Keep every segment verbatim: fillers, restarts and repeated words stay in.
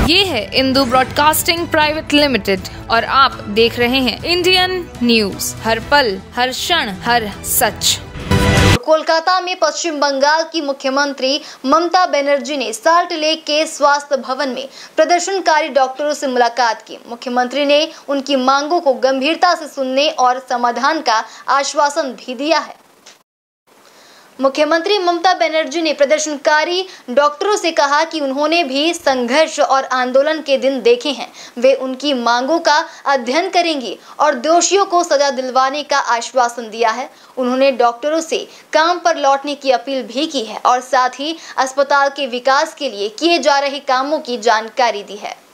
ये है Indu broadcasting private limited और आप देख रहे हैं इंडियन न्यूज, हर पल, हर क्षण, हर सच। कोलकाता में पश्चिम बंगाल की मुख्यमंत्री ममता बनर्जी ने साल्ट लेक के स्वास्थ्य भवन में प्रदर्शनकारी डॉक्टरों से मुलाकात की। मुख्यमंत्री ने उनकी मांगों को गंभीरता से सुनने और समाधान का आश्वासन भी दिया है। मुख्यमंत्री ममता बनर्जी ने प्रदर्शनकारी डॉक्टरों से कहा कि उन्होंने भी संघर्ष और आंदोलन के दिन देखे हैं। वे उनकी मांगों का अध्ययन करेंगी और दोषियों को सजा दिलवाने का आश्वासन दिया है। उन्होंने डॉक्टरों से काम पर लौटने की अपील भी की है और साथ ही अस्पताल के विकास के लिए किए जा रहे कामों की जानकारी दी है।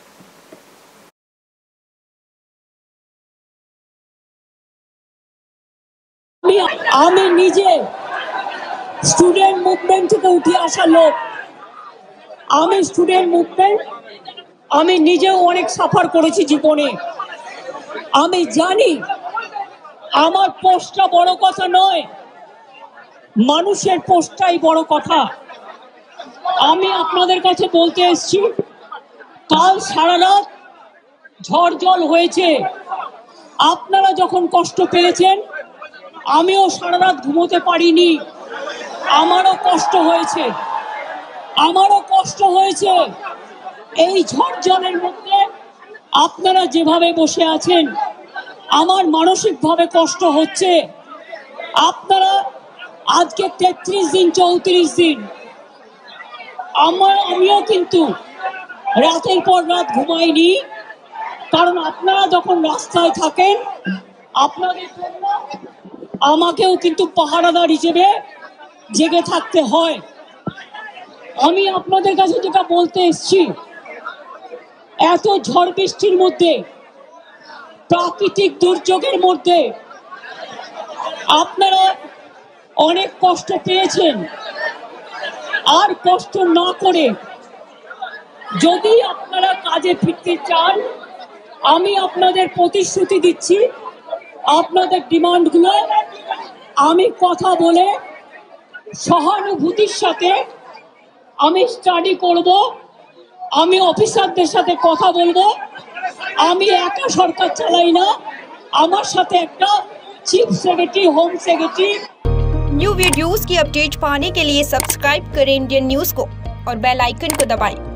আমি নিজে স্টুডেন্ট মুভমেন্ট থেকে উঠে আসা লোক। আমি স্টুডেন্ট মুভমেন্ট আমি নিজেও অনেক সাফার করেছি জীবনে। আমি জানি আমার পোস্টটা বড় কথা নয়, মানুষের পোস্টটাই বড় কথা। আমি আপনাদের কাছে বলতে এসেছি, কাল সারা রাত ঝড় জল হয়েছে। আপনারা যখন কষ্ট পেয়েছেন আমিও সারা রাত ঘুমোতে পারিনি। আমারও কষ্ট হয়েছে আমারও কষ্ট হয়েছে এই ঝড় জলের মধ্যে আপনারা যেভাবে বসে আছেন আমার মানসিকভাবে কষ্ট হচ্ছে। আপনারা আজকে তেত্রিশ দিন চৌত্রিশ দিন আমার আমিও কিন্তু রাতের পর রাত ঘুমাইনি, কারণ আপনারা যখন রাস্তায় থাকেন আপনাদের জন্য আমাকেও কিন্তু পাহারাদার হিসেবে জেগে থাকতে হয়। আমি আপনাদের কাছে যেটা বলতে এসেছি, এত ঝড় বৃষ্টির মধ্যে, প্রাকৃতিক দুর্যোগের মধ্যে আপনারা অনেক কষ্ট পেয়েছেন। আর কষ্ট না করে যদি আপনারা কাজে ফিরতে চান, আমি আপনাদের প্রতিশ্রুতি দিচ্ছি, আপনাদের ডিমান্ডগুলো আমি কথা বলে সহানুভূতির সাথে আমি স্টাডি করব। আমি অফিসারদের সাথে কথা বলবো। আমি একা সরকার চালাই না, আমার সাথে একটা chief secretary, home secretary. New videos की अपडेट पाने के लिए सब्सक्राइब करें इंडियन न्यूज को और बेल आइकन को दबाएं।